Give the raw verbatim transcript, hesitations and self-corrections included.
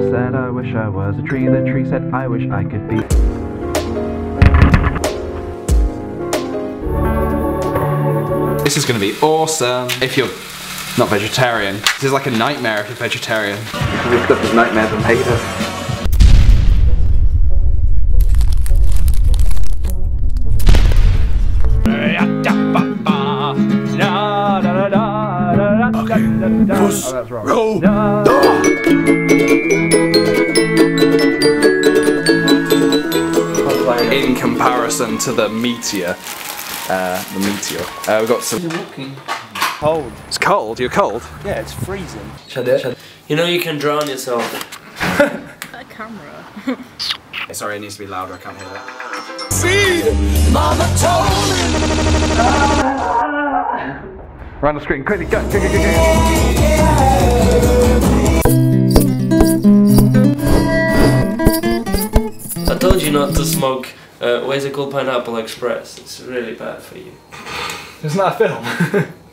said I wish I was a tree. The tree said I wish I could be. This is going to be awesome if you're not vegetarian. This is like a nightmare if you're vegetarian. We've got this nightmares and hate us. Puss, oh, that's wrong. roll, no. In comparison to the meteor, uh, the meteor, uh, we've got some. Cold. It's cold. You're cold. Yeah, it's freezing. You know you can drown yourself. A camera. Sorry, it needs to be louder. I can't hear that. See, Mama told me. Round the screen, quickly, go, go, go, go, I told you not to smoke. Uh, where's it called? Pineapple Express. It's really bad for you. Isn't that a film?